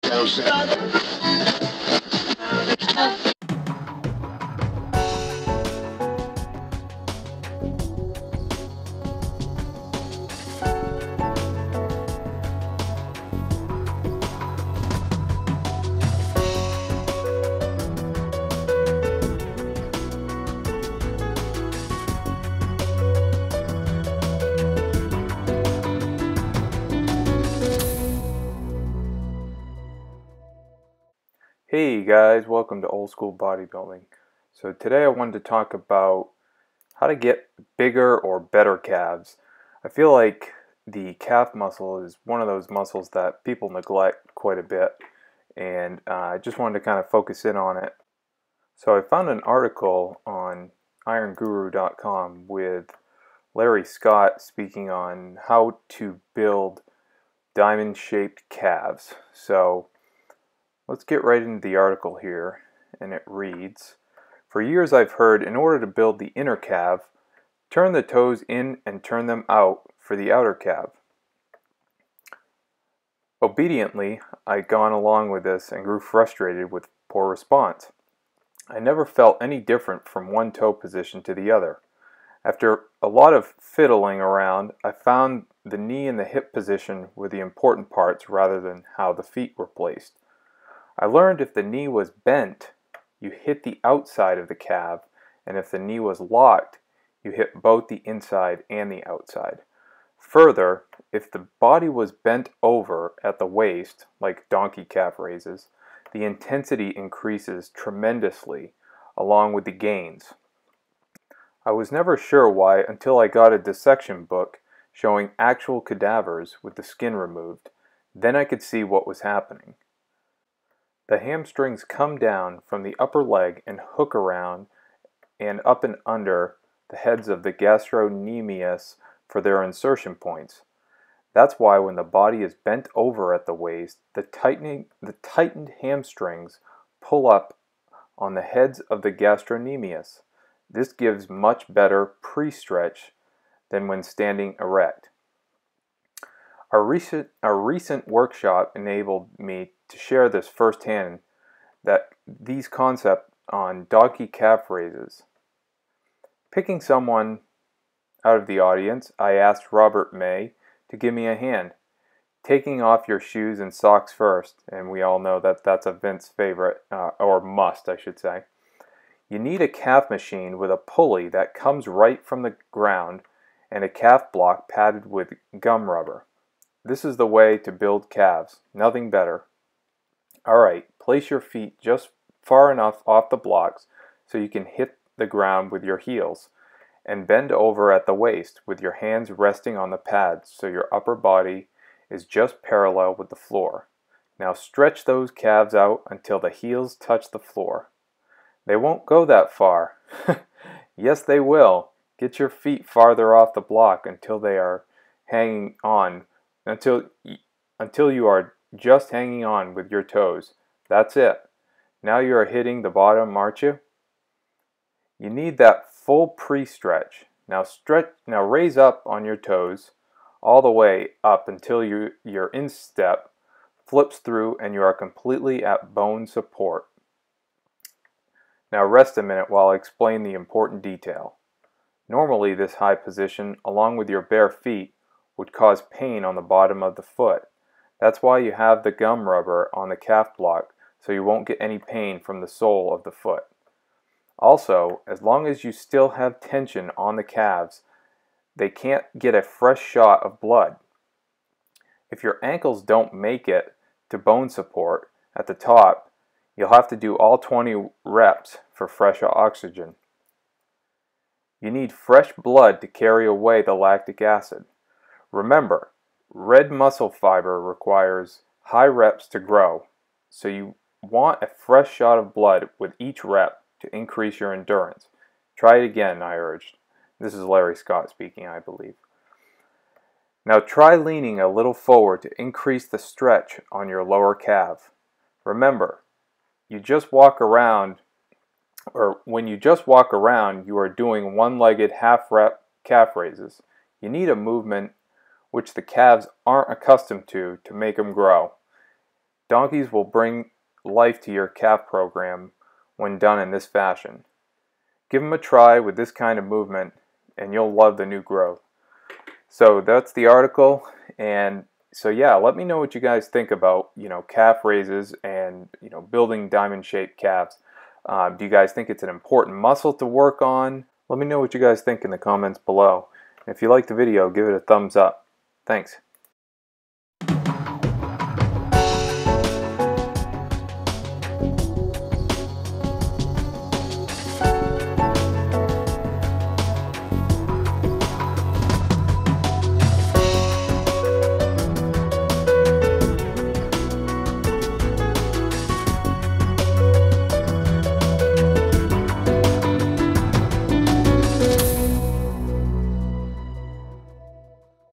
Hey guys, welcome to Old School Bodybuilding. So today I wanted to talk about how to get bigger or better calves. I feel like the calf muscle is one of those muscles that people neglect quite a bit, and I just wanted to kind of focus in on it. So I found an article on ironguru.com with Larry Scott speaking on how to build diamond-shaped calves. So let's get right into the article here, and it reads, "For years I've heard in order to build the inner calf, turn the toes in and turn them out for the outer calf. Obediently, I'd gone along with this and grew frustrated with poor response. I never felt any different from one toe position to the other. After a lot of fiddling around, I found the knee and the hip position were the important parts rather than how the feet were placed. I learned if the knee was bent, you hit the outside of the calf, and if the knee was locked, you hit both the inside and the outside. Further, if the body was bent over at the waist, like donkey calf raises, the intensity increases tremendously along with the gains. I was never sure why until I got a dissection book showing actual cadavers with the skin removed. Then I could see what was happening. The hamstrings come down from the upper leg and hook around and up and under the heads of the gastrocnemius for their insertion points. That's why when the body is bent over at the waist, the tightened hamstrings pull up on the heads of the gastrocnemius. This gives much better pre-stretch than when standing erect. Our recent workshop enabled me to share this firsthand, that these concepts on donkey calf raises. Picking someone out of the audience, I asked Robert May to give me a hand. Taking off your shoes and socks first, and we all know that that's a Vince favorite, or must I should say. You need a calf machine with a pulley that comes right from the ground and a calf block padded with gum rubber. This is the way to build calves, nothing better. Alright, place your feet just far enough off the blocks so you can hit the ground with your heels, and bend over at the waist with your hands resting on the pads so your upper body is just parallel with the floor. Now stretch those calves out until the heels touch the floor. They won't go that far. Yes, they will. Get your feet farther off the block until they are hanging on, until you are just hanging on with your toes. That's it. Now you are hitting the bottom, aren't you? You need that full pre-stretch. Now raise up on your toes all the way up until your instep flips through and you are completely at bone support. Now rest a minute while I explain the important detail. Normally this high position, along with your bare feet, would cause pain on the bottom of the foot. That's why you have the gum rubber on the calf block, so you won't get any pain from the sole of the foot. Also, as long as you still have tension on the calves, they can't get a fresh shot of blood. If your ankles don't make it to bone support at the top, you'll have to do all 20 reps for fresh oxygen. You need fresh blood to carry away the lactic acid. Remember, red muscle fiber requires high reps to grow, so you want a fresh shot of blood with each rep to increase your endurance. Try it again, I urged. This is Larry Scott speaking, I believe. Now try leaning a little forward to increase the stretch on your lower calf. Remember, when you just walk around, you are doing one-legged half-rep calf raises. You need a movement which the calves aren't accustomed to make them grow. Donkeys will bring life to your calf program when done in this fashion. Give them a try with this kind of movement and you'll love the new growth. So that's the article, and so yeah, let me know what you guys think about, calf raises and, building diamond-shaped calves. Do you guys think it's an important muscle to work on? Let me know what you guys think in the comments below. And if you liked the video, give it a thumbs up. Thanks.